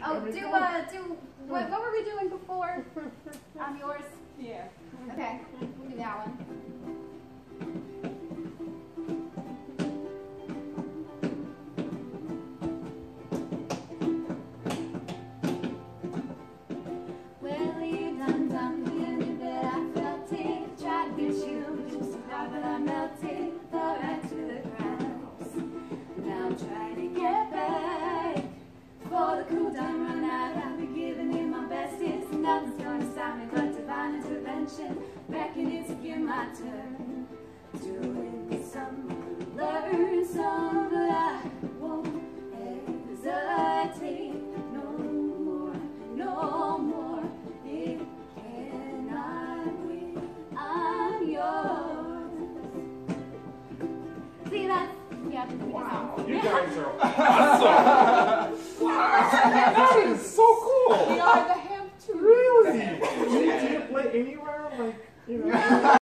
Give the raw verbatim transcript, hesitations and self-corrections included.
Oh, do, uh, do, what, what were we doing before? I'm yours? Yeah. Okay, we'll do that one. Well, you done done me that I felt it. Tried to get you just so hard, but I melted. Fell right to the cracks. Now I'm trying to get back. Before the cool down run out, I'll be giving it my bestest. Nothing's gonna stop me but divine intervention. Beckoning to give my turn. Doing some, learn some, but I won't hesitate no more, no more. It cannot win. I'm yours. See that? Yeah. Wow, you guys are awesome. Wow, that is so cool. We are the Hamptunez. Really? Do you, do you play anywhere? Like, you know?